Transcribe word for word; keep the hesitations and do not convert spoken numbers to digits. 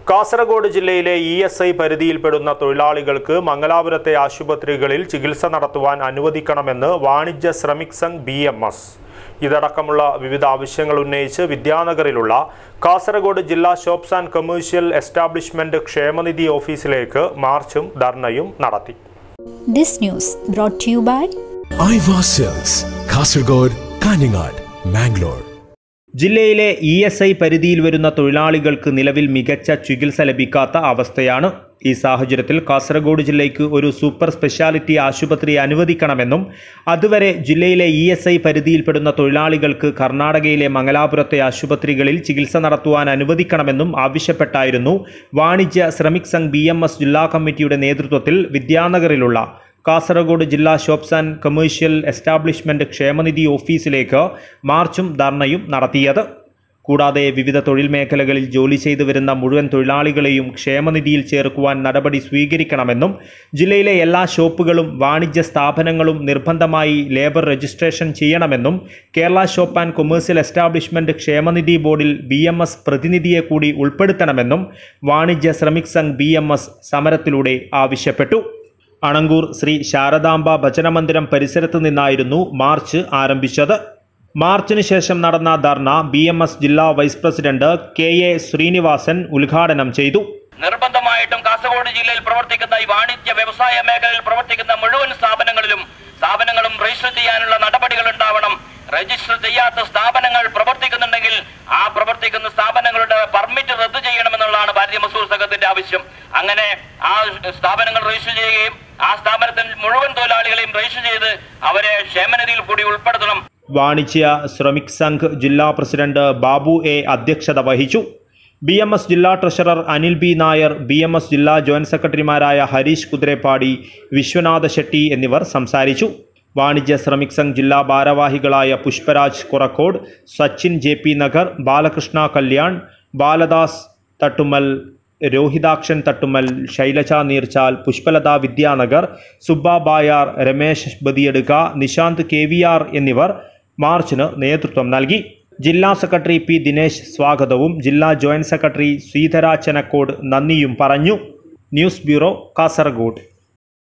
കാസർഗോഡ് ജില്ലയിലെ E S I പരിധിയിൽപ്പെടുന്ന തൊഴിലാളികൾക്ക് മംഗലാപുരത്തെ ആശുപത്രികളിൽ ചികിത്സ നടത്തുവാൻ അനുവദിക്കണമെന്ന് Vanijya Shramik Sangh B M S. ഇതടക്കമുള്ള വിവിധ ആവശ്യങ്ങൾ ഉന്നയിച്ച് വിദ്യാനഗറിലുള്ള കാസർഗോഡ് ജില്ലാ ഷോപ്സ് ആൻഡ് കമേഴ്ഷ്യൽ എസ്റ്റാബ്ലിഷ്മെന്റ് ക്ഷേമനിധി ഓഫീസിലേക്ക് മാർച്ചും ധർണയും നടത്തി. This news brought to you by Kasaragod, Kanhangad, Mangalore. ജില്ലയിലെ ഇ എസ് ഐ പരിധിയിൽ വരുന്ന തൊഴിലാളികൾക്ക് നിലവിൽ മികച്ച ചികിത്സ ലഭിക്കാത്ത അവസ്ഥയാണ്. ഈ സാഹചര്യത്തിൽ കാസർഗോഡ് ജില്ലയ്ക്ക് ഒരു സൂപ്പർ സ്പെഷ്യാലിറ്റി ആശുപത്രി അനുവദിക്കണമെന്നും അതുവരെ ജില്ലയിലെ ഇ എസ് ഐ പരിധിയിൽപ്പെടുന്ന തൊഴിലാളികൾക്ക് കർണാടകയിലെ മംഗലാപുരത്തെ ആശുപത്രികളിൽ ചികിത്സ നടത്തുവാൻ അനുവദിക്കണമെന്നും ആവശ്യപ്പെട്ടായിരുന്നു Vanijya Shramik Sangh B M S ജില്ലാ കമ്മിറ്റിയുടെ നേതൃത്വത്തിൽ വിദ്യാനഗറിലുള്ള കാസർഗോഡ് ജില്ലാ ഷോപ്സ് ആൻഡ് കമേഴ്ഷ്യൽ എസ്റ്റാബ്ലിഷ്മെന്റ് ക്ഷേമനിധി ഓഫീസിലേക്ക് മാർച്ചും ധർണയും നടത്തിയത്. കൂടാതെ വിവിധ തൊഴിൽ മേഖലകളിൽ ജോലി ചെയ്തു വരുന്ന മുഴുവൻ തൊഴിലാളികളെയും ക്ഷേമനിധിയിൽ ചേർക്കുവാൻ നടപടി സ്വീകരിക്കണമെന്നും ജില്ലയിലെ എല്ലാ ഷോപ്പുകളും വാണിജ്യ സ്ഥാപനങ്ങളും നിർബന്ധമായി ലേബർ രജിസ്ട്രേഷൻ ചെയ്യണമെന്നും Kerala shop and commercial establishment ക്ഷേമനിധി ബോർഡിൽ ബി എം എസ് പ്രതിനിധിയെ കൂടി ഉൾപ്പെടുത്തണമെന്നും Vanijya Shramik Sangh B M S സമരത്തിലൂടെ ആവശ്യപ്പെട്ടു. അണങ്കൂർ ശ്രീ ശാരദാംബ ഭജനമന്ദിരം പരിസരത്ത് നിന്നായിരുന്നു മാർച്ച് ആരംഭിച്ചത്. മാർച്ചിന് ശേഷം നടന്ന ധർണ ബി എം എസ് ജില്ലാ vice president K A Sreenivasan ഉദ്ഘാടനം ചെയ്തു. നിർബന്ധമായിട്ടും കാസർഗോഡ് ജില്ലയിൽ പ്രവർത്തിക്കുന്ന ഈ വാണിജ്യ വ്യവസായ മേഖലയിൽ പ്രവർത്തിക്കുന്ന മുഴുവൻ സ്ഥാപനങ്ങളിലും സ്ഥാപനങ്ങളും രജിസ്റ്റർ ചെയ്യാനുള്ള നടപടികൾ ഉണ്ടാവണം. രജിസ്റ്റർ ചെയ്യാത്ത സ്ഥാപനങ്ങൾ പ്രവർത്തിക്കുന്നുണ്ടെങ്കിൽ ആ പ്രവർത്തിക്കുന്ന സ്ഥാപനങ്ങളുടെ പെർമിറ്റ് റദ്ദു ചെയ്യണമെന്നുള്ളതാണ് ഭാരതീയ മസ്ദൂർ സംഘത്തിന്റെ ആവശ്യം. അങ്ങനെ ആ സ്ഥാപനങ്ങൾ രജിസ്റ്റർ ചെയ്യുകയും ആ സ്ഥാപനത്തിൽ മുഴുവൻ തൊഴിലാളികളെയും രജിസ്റ്റർ ചെയ്ത് അവരെ ക്ഷേമനിധിയിൽ കൂടി ഉൾപ്പെടുത്തണം. വാണിജ്യ ശ്രമിക് സംഘ് ജില്ലാ പ്രസിഡന്റ് ബാബു എ അധ്യക്ഷത വഹിച്ചു. ബി എം എസ് ജില്ലാ treasurer Anil B Nair, B M S ജില്ലാ ജോയിന്റ് സെക്രട്ടറിമാരായ ഹരീഷ് കുതിരപ്പാടി, വിശ്വനാഥ ഷെട്ടി എന്നിവർ സംസാരിച്ചു. വാണിജ്യ ശ്രമിക് സംഘ് ജില്ലാ ഭാരവാഹികളായ Pushparaj Kurakkod, Sachin J P Nagar, Balakrishna Kalyan, Baladas Thattumal, Rohithakshan Thattumal, Shailaja Neerchal, Pushpalatha Vidyanagar, Subba Bayar, Ramesh Badiyadka, Nishanth K V R എന്നിവർ മാർച്ചിന് നേതൃത്വം നൽകി. ജില്ലാ സെക്രട്ടറി പി ദിനേശ് സ്വാഗതവും ജില്ലാ ജോയിന്റ് സെക്രട്ടറി ശ്രീധര ചനക്കോട് നന്ദിയും പറഞ്ഞു. News bureau, Kasaragod.